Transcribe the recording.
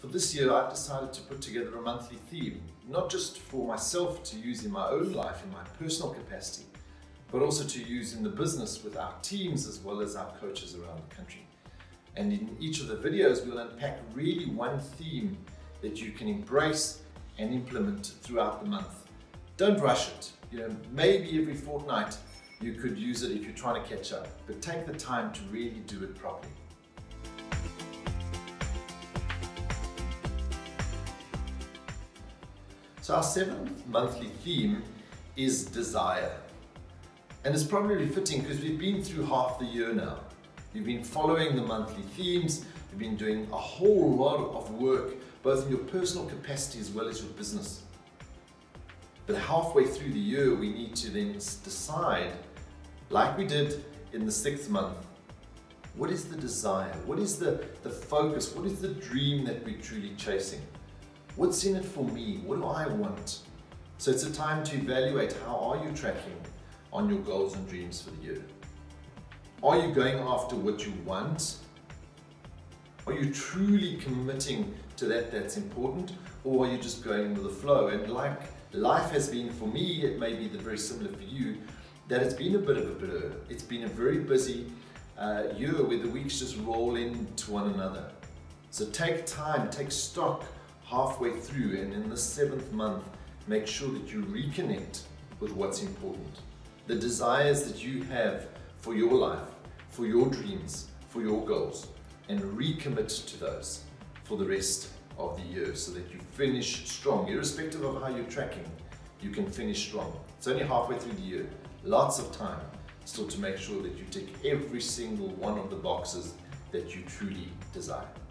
For this year, I've decided to put together a monthly theme, not just for myself to use in my own life, in my personal capacity, but also to use in the business with our teams as well as our coaches around the country. And in each of the videos, we'll unpack really one theme that you can embrace and implement throughout the month. Don't rush it. Maybe every fortnight you could use it if you're trying to catch up, but take the time to really do it properly. So our 7th monthly theme is desire. And it's probably fitting because we've been through half the year now. You've been following the monthly themes, you've been doing a whole lot of work, both in your personal capacity as well as your business. But halfway through the year, we need to then decide, like we did in the 6th month, what is the desire? What is the focus? What is the dream that we're truly chasing? What's in it for me? What do I want? So it's a time to evaluate, how are you tracking on your goals and dreams for the year? Are you going after what you want? Are you truly committing to that's important? Or are you just going with the flow? And like life has been for me, it may be very similar for you, that it's been a bit of a blur. It's been a very busy year where the weeks just roll into one another. So take time, take stock halfway through, and in the 7th month, make sure that you reconnect with what's important. The desires that you have for your life, for your dreams, for your goals, and recommit to those for the rest of the year so that you finish strong. Irrespective of how you're tracking, you can finish strong. It's only halfway through the year. Lots of time still to make sure that you tick every single one of the boxes that you truly desire.